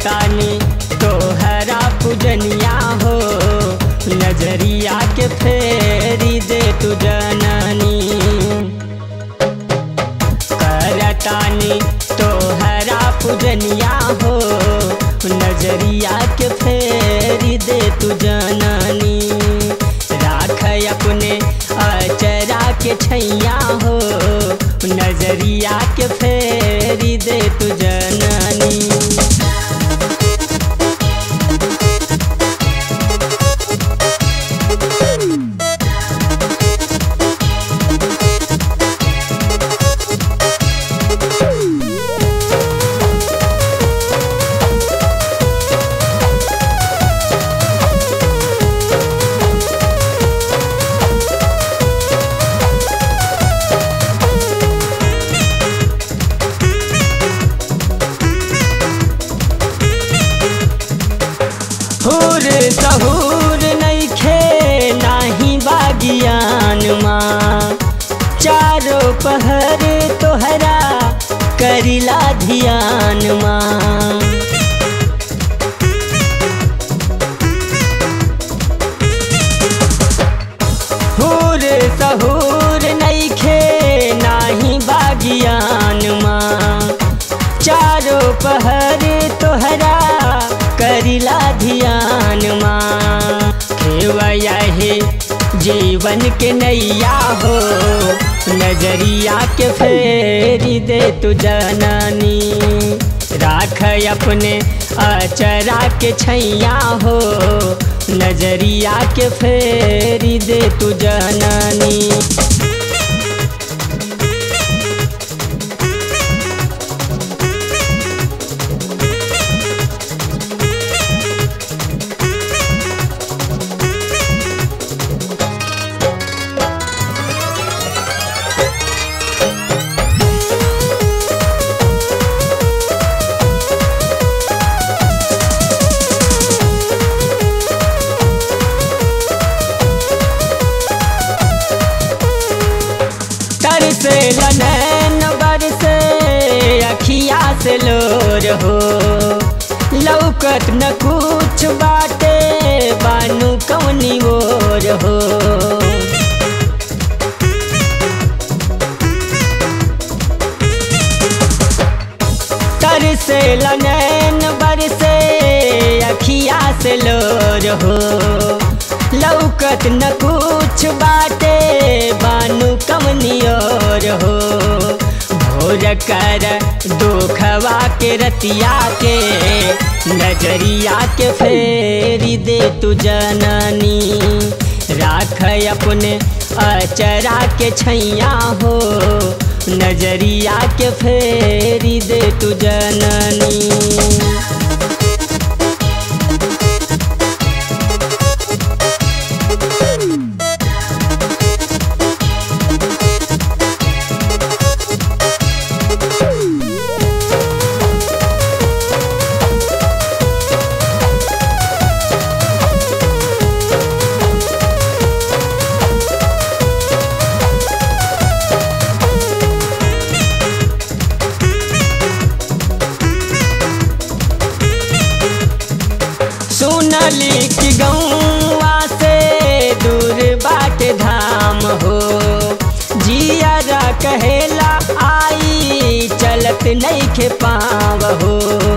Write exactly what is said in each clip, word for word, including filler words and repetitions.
करतानी तोहरा पूजनिया हो, नजरिया के फेरी दे तू जननी। करतानी तोहरा पूजनिया हो, नजरिया के फेरी दे तू जननी। राख अपने अचरा के छैया हो, नजरिया के फेरी दे तू जननी। हुर सहूर नइखे नाही बागियान माँ, चारों पहर तोहरा करिला ध्यान माँ। हुर सहूर नइखे नाही बागियान माँ, चारों पहर तोहरा करिला ध्यान माँ। खेवया है जीवन के नैया हो, नजरिया के फेरी दे तू जननी। राख अपने अचरा के छैया हो, नजरिया के फेरी दे तू जननी। से लनैन बरसे अखिया से लोर हो, लौकत न कुछ बाटे बानू कौनी ओर हो। तर से लनैन बरसे अखिया से लोर हो, लौकत न कुछ बाटे बानू कमनी और हो। भोर कर धोखवा के रतिया के, नजरिया के फेरी दे तू जननी। राख अपने अचरा के छैया हो, नजरिया के फेरी दे तू जननी। सुनली कि गौवा से दूर बाट धाम हो, जिया कहेला आई चलत नइखे पाव हो।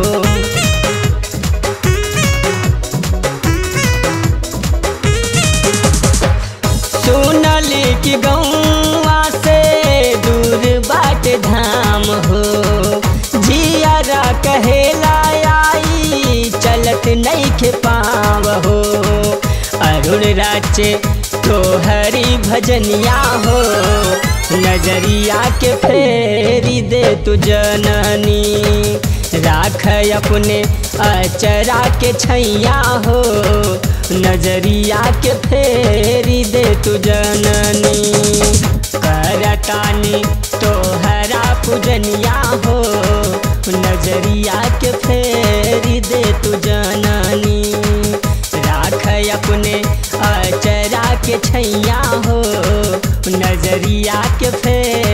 सुनली कि गौवा से दूर बाट धाम हो, जिया कहेला आई चलत नइखे पाव हो। अरुण राचे तोहरी भजनिया हो, नजरिया के फेरी दे तू जननी। राख अपने अचरा के छैया हो, नजरिया के फेरी दे तू जननी। करतानी तोहरा पूजनिया हो, नजरिया के फेरी दे तू जननी। राख अपने अचरा के छैया हो, नजरिया के फेरी